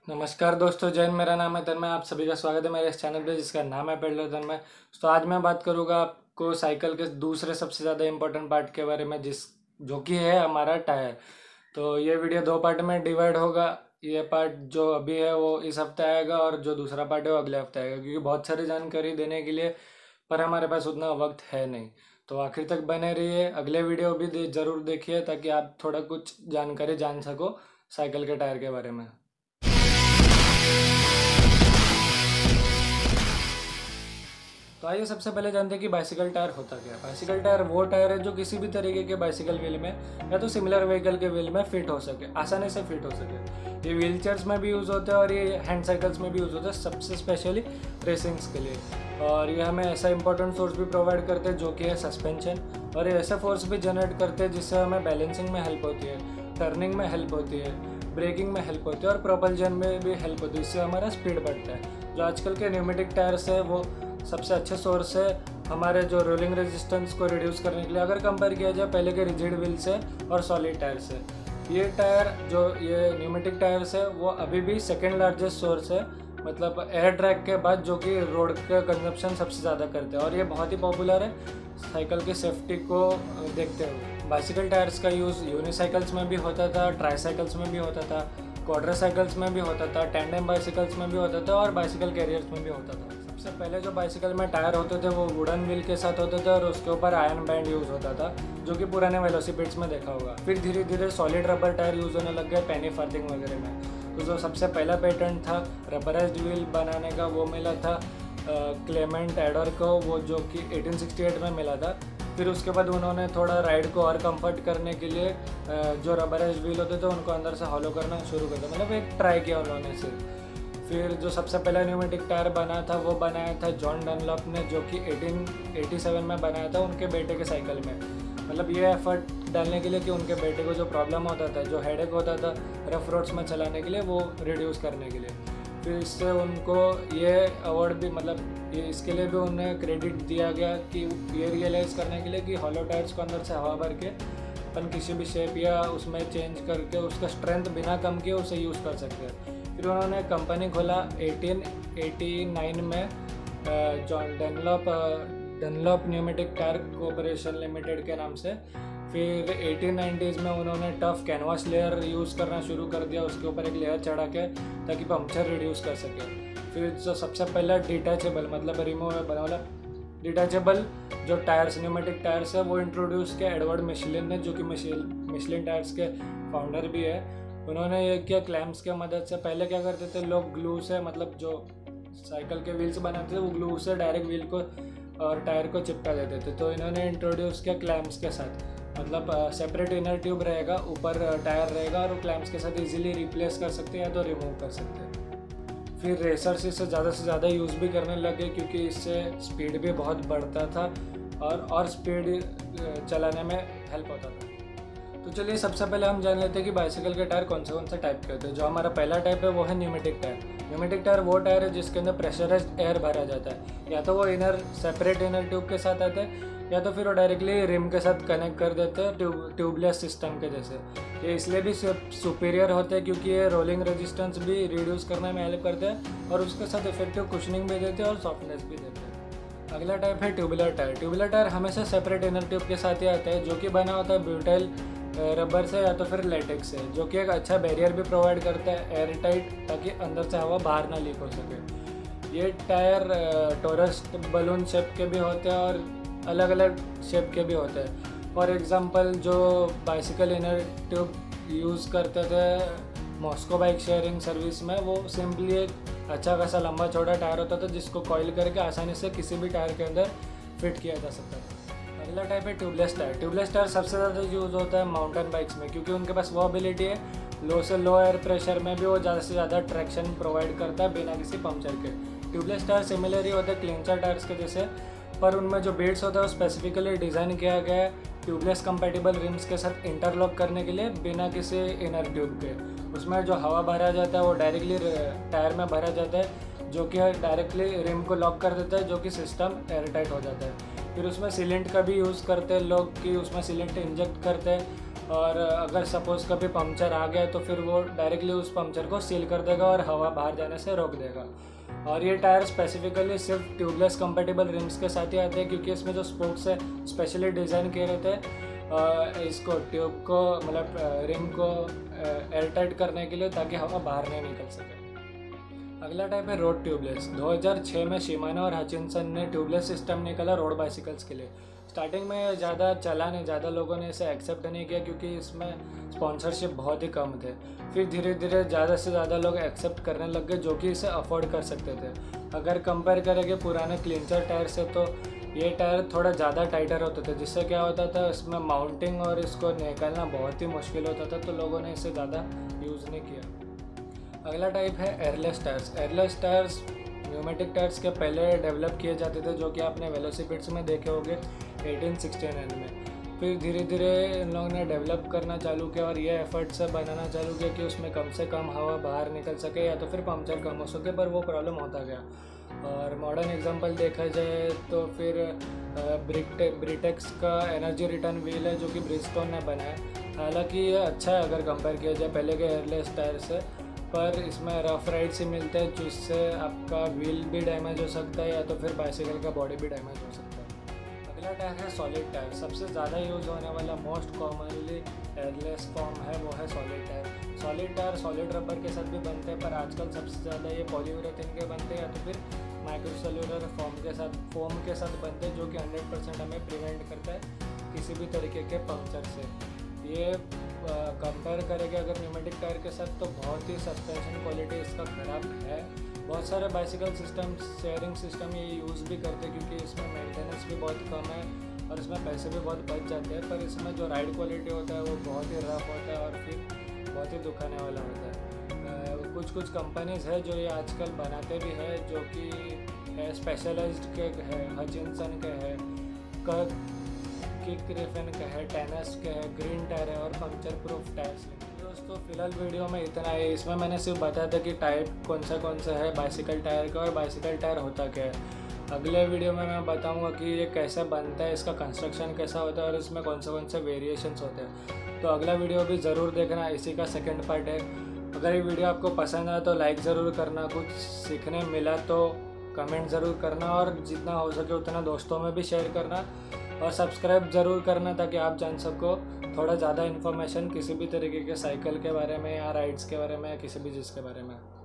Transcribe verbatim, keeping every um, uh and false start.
नमस्कार दोस्तों, जैन मेरा नाम है तन्मय। आप सभी का स्वागत है मेरे इस चैनल पे जिसका नाम है पेडलर तन्मय। तो आज मैं बात करूंगा आपको साइकिल के दूसरे सबसे ज़्यादा इम्पोर्टेंट पार्ट के बारे में, जिस जो कि है हमारा टायर। तो ये वीडियो दो पार्ट में डिवाइड होगा। ये पार्ट जो अभी है वो इस हफ्ते आएगा और जो दूसरा पार्ट है वो अगले हफ्ते आएगा, क्योंकि बहुत सारी जानकारी देने के लिए पर हमारे पास उतना वक्त है नहीं। तो आखिर तक बने रहिए, अगले वीडियो भी दे, ज़रूर देखिए ताकि आप थोड़ा कुछ जानकारी जान सको साइकिल के टायर के बारे में। तो आइए सबसे पहले जानते हैं कि बाइसिकल टायर होता क्या है। बाइसिकल टायर वो टायर है जो किसी भी तरीके के बाइसिकल व्हील में या तो सिमिलर व्हीकल के व्हील में फिट हो सके, आसानी से फिट हो सके। ये व्हील चेयर्स में भी यूज़ होते हैं और ये हैंड साइकिल्स में भी यूज़ होते हैं, सबसे स्पेशली रेसिंग्स के लिए। और ये हमें ऐसा इंपॉर्टेंट सोर्स भी प्रोवाइड करते हैं जो कि है सस्पेंशन। और ये ऐसा फोर्स भी जनरेट करते हैं जिससे हमें बैलेंसिंग में हेल्प होती है, टर्निंग में हेल्प होती है, ब्रेकिंग में हेल्प होती है और प्रोपल्जन में भी हेल्प होती है। इससे हमारा स्पीड बढ़ता है। जो आजकल के न्यूमेटिक टायर्स है वो सबसे अच्छे सोर्स है हमारे जो रोलिंग रेजिस्टेंस को रिड्यूस करने के लिए, अगर कंपेयर किया जाए पहले के रिजिड व्हील से और सॉलिड टायर से। ये टायर जो ये न्यूमेटिक टायर्स है वो अभी भी सेकेंड लार्जेस्ट सोर्स है, मतलब एयर ट्रैक के बाद, जो कि रोड का कंजप्शन सबसे ज़्यादा करते हैं। और ये बहुत ही पॉपुलर है साइकिल की सेफ्टी को देखते हुए। बाइसिकल टायर्स का यूज़ यूनिसाइकिल्स में भी होता था, ट्राईसाइकिल्स में भी होता था, क्वाड्रासाइकिल्स में भी होता था, टैंडेम बाइसिकल्स में भी होता था और बाइसिकल कैरियर्स में भी होता था। सबसे पहले जो बाइसिकल में टायर होते थे वो वुडन व्हील के साथ होते थे और उसके ऊपर आयरन बैंड यूज़ होता था, जो कि पुराने वेलोसिपेड्स में देखा होगा। फिर धीरे धीरे सॉलिड रबर टायर यूज़ होने लग गए पेनी फार्थिंग वगैरह में। तो जो सबसे पहला पेटेंट था रबराइज्ड व्हील बनाने का वो मिला था क्लेमेंट एडर को, वो जो कि अठारह सौ अड़सठ में मिला था। फिर उसके बाद उन्होंने थोड़ा राइड को और कंफर्ट करने के लिए जो रबराइज्ड व्हील होते थे उनको अंदर से हॉलो करना शुरू कर दिया, मतलब एक ट्राई किया उन्होंने सिर्फ। फिर जो सबसे पहला न्यूमेटिक टायर बना था वो बनाया था जॉन डनलॉप ने, जो कि अठारह सौ सत्तासी में बनाया था उनके बेटे के साइकिल में। मतलब ये एफर्ट डालने के लिए कि उनके बेटे को जो प्रॉब्लम होता था, जो हेडेक होता था रफ रोड्स में चलाने के लिए, वो रिड्यूस करने के लिए। फिर इससे उनको ये अवार्ड भी, मतलब ये इसके लिए भी उन्हें क्रेडिट दिया गया कि ये रियलाइज़ करने के लिए कि हॉलो टायर्स को अंदर से हवा भर के अपन किसी भी शेप या उसमें चेंज करके उसका स्ट्रेंथ बिना कम किए उसे यूज़ कर सकते हैं। फिर उन्होंने कंपनी खोला अठारह सौ नवासी में John Dunlop Dunlop pneumatic tyre corporation limited के नाम से। फिर अठारह सौ नब्बे में उन्होंने टफ कैनवास लेयर यूज़ करना शुरू कर दिया, उसके ऊपर एक लेयर चढ़ा के, ताकि पंक्चर रिड्यूस कर सके। फिर जो सबसे पहला डिटैचेबल, मतलब रिमूवेबल, मतलब डिटैचेबल जो टायर्स न्यूमेटिक टायर्स है वो इंट्रोड्यूस किया एडवर्ड मिशेलिन ने, जो कि मिशेलिन टायर्स के फाउंडर भी है। उन्होंने ये किया क्लैम्प्स के मदद से। पहले क्या करते थे लोग, ग्लू से, मतलब जो साइकिल के व्हील्स बनाते थे वो ग्लू से डायरेक्ट व्हील को और टायर को चिपका देते थे। तो इन्होंने इंट्रोड्यूस किया क्लैम्प्स के साथ, मतलब सेपरेट इनर ट्यूब रहेगा, ऊपर टायर रहेगा और वो क्लैम्प्स के साथ इजीली रिप्लेस कर सकते हैं या तो रिमूव कर सकते हैं। फिर रेसर्स इसे ज़्यादा से ज़्यादा यूज़ भी करने लगे, क्योंकि इससे स्पीड भी बहुत बढ़ता था और और स्पीड चलाने में हेल्प होता था। तो चलिए सबसे पहले हम जान लेते हैं कि बाइसिकल के टायर कौन से कौन से टाइप के होते हैं। जो हमारा पहला टाइप है वो है न्यूमेटिक टायर। न्यूमेटिक टायर वो टायर है जिसके अंदर प्रेशराइज्ड एयर भरा जाता है, या तो वो इनर सेपरेट इनर ट्यूब के साथ आते हैं या तो फिर वो डायरेक्टली रिम के साथ कनेक्ट कर देते हैं ट्यूब ट्यूबलेस सिस्टम के जैसे। ये इसलिए भी सुपीरियर होते हैं क्योंकि ये रोलिंग रेजिस्टेंस भी रिड्यूस करने में हेल्प करते हैं और उसके साथ इफेक्टिव कुशनिंग भी देते हैं और सॉफ्टनेस भी देते हैं। अगला टाइप है ट्यूबुलर टायर। ट्यूबुलर टायर हमेशा सेपरेट इनर ट्यूब के साथ ही आता है, जो कि बना होता है ब्यूटाइल रबर से या तो फिर लेटेक्स से, जो कि एक अच्छा बैरियर भी प्रोवाइड करता है एयर टाइट, ताकि अंदर से हवा बाहर ना लीक हो सके। ये टायर टोरस बलून शेप के भी होते हैं और अलग अलग शेप के भी होते हैं। फॉर एग्जांपल जो बाइसिकल इनर ट्यूब यूज़ करते थे मॉस्को बाइक शेयरिंग सर्विस में, वो सिंपली एक अच्छा खासा लंबा चौड़ा टायर होता था जिसको कॉइल करके आसानी से किसी भी टायर के अंदर फिट किया जा सकता था। अगला टाइप है ट्यूबलेस टायर। ट्यूबलेस टायर सबसे ज़्यादा यूज़ होता है माउंटेन बाइक्स में, क्योंकि उनके पास वो एबिलिटी है लो से लो एयर प्रेशर में भी वो ज़्यादा से ज़्यादा ट्रैक्शन प्रोवाइड करता है बिना किसी पंक्चर के। ट्यूबलेस टायर सिमिलर ही होते हैं क्लिंचर टायर्स के जैसे, पर उनमें जो बेड्स होता है वो स्पेसिफिकली डिज़ाइन किया गया है ट्यूबलेस कंपैटिबल रिम्स के साथ इंटरलॉक करने के लिए, बिना किसी इनर ट्यूब के। उसमें जो हवा भरा जाता है वो डायरेक्टली टायर में भरा जाता है, जो कि डायरेक्टली रिम को लॉक कर देता है, जो कि सिस्टम एयर टाइट हो जाता है। फिर उसमें सीलेंट का भी यूज़ करते हैं लोग, कि उसमें सीलेंट इंजेक्ट करते हैं और अगर सपोज़ कभी पंक्चर आ गया तो फिर वो डायरेक्टली उस पंक्चर को सील कर देगा और हवा बाहर जाने से रोक देगा। और ये टायर स्पेसिफिकली सिर्फ ट्यूबलेस कंपेटेबल रिम्स के साथ ही आते हैं, क्योंकि इसमें जो स्पोक्स है स्पेशली डिज़ाइन किए रहते हैं इसको ट्यूब को मतलब रिम को एयर टाइट करने के लिए, ताकि हवा बाहर नहीं निकल सके। अगला टाइप है रोड ट्यूबलेस। दो हज़ार छह में शिमानो और हचिनसन ने ट्यूबलेस सिस्टम निकाला रोड बाइसिकल्स के लिए। स्टार्टिंग में ज़्यादा चला नहीं, ज़्यादा लोगों ने इसे एक्सेप्ट नहीं किया क्योंकि इसमें स्पॉन्सरशिप बहुत ही कम थे। फिर धीरे धीरे ज़्यादा से ज़्यादा लोग एक्सेप्ट करने लग गए जो कि इसे अफोर्ड कर सकते थे। अगर कंपेयर करेंगे पुराने क्लिंचर टायर से तो ये टायर थोड़ा ज़्यादा टाइटर होते थे, जिससे क्या होता था इसमें माउंटिंग और इसको निकालना बहुत ही मुश्किल होता था, तो लोगों ने इसे ज़्यादा यूज़ नहीं किया। अगला टाइप है airless tyres. Airless tyres pneumatic tyres के पहले डेवलप किए जाते थे, जो कि आपने वेलोसिपिड्स में देखे होंगे अठारह सौ उनहत्तर में। फिर धीरे धीरे इन लोगों ने डेवलप करना चालू किया और ये एफर्ट से बनाना चालू किया कि उसमें कम से कम हवा बाहर निकल सके या तो फिर पंक्चर कम हो सके, पर वो प्रॉब्लम होता गया। और मॉडर्न एग्जांपल देखा जाए तो फिर ब्रिटे ब्रिटेक्स का एनर्जी रिटर्न व्हील है जो कि ब्रिजस्टोन ने बनाया। हालांकि ये अच्छा है अगर कंपेयर किया जाए पहले के एयरलेस टायर से, पर इसमें रफ राइड्स ही मिलते हैं जिससे आपका व्हील भी डैमेज हो सकता है या तो फिर बाइसिकल का बॉडी भी डैमेज हो सकता है। अगला टायर है सॉलिड टायर। सबसे ज़्यादा यूज़ होने वाला मोस्ट कॉमनली एयरलेस फॉर्म है वो है solid tyre. Solid tyre solid rubber के साथ भी बनते हैं, पर आजकल सबसे ज़्यादा ये पॉलीयूरेथेन के बनते हैं या तो फिर माइक्रोसेल्युलर फॉर्म के साथ फोम के साथ बनते हैं, जो कि हंड्रेड परसेंट हमें प्रिवेंट करता है किसी भी तरीके के पंक्चर से। ये कंपेयर करेंगे अगर न्यूमेटिक टायर के साथ तो बहुत ही सस्पेंशन क्वालिटी इसका ख़राब है। बहुत सारे बाइसिकल सिस्टम शेयरिंग सिस्टम ये यूज़ भी करते हैं क्योंकि इसमें मेंटेनेंस भी बहुत कम है और इसमें पैसे भी बहुत बच जाते हैं, पर इसमें जो राइड क्वालिटी होता है वो बहुत ही रफ होता है और फिर बहुत ही दुखाने वाला होता है। कुछ कुछ कंपनीज़ है जो ये आजकल बनाते भी है, जो कि है स्पेशलाइज्ड के है, हचिनसन के है, किक ग्रिफिन के है, टेनस के है, ग्रीन टायर है और पंक्चर प्रूफ टायर्स है। दोस्तों फिलहाल वीडियो में इतना है। इसमें मैंने सिर्फ बताया था कि टाइप कौन सा कौन सा है बाइसिकल टायर का और बाइसिकल टायर होता क्या है। अगले वीडियो में मैं बताऊंगा कि ये कैसे बनता है, इसका कंस्ट्रक्शन कैसा होता है और इसमें कौन से कौन से वेरिएशंस होते हैं। तो अगला वीडियो भी ज़रूर देखना, इसी का सेकेंड पार्ट है। अगर ये वीडियो आपको पसंद आया तो लाइक ज़रूर करना, कुछ सीखने मिला तो कमेंट ज़रूर करना और जितना हो सके उतना दोस्तों में भी शेयर करना और सब्सक्राइब ज़रूर करना ताकि आप जान सको थोड़ा ज़्यादा इन्फॉर्मेशन किसी भी तरीके के साइकिल के बारे में या राइड्स के बारे में या किसी भी चीज़ के बारे में।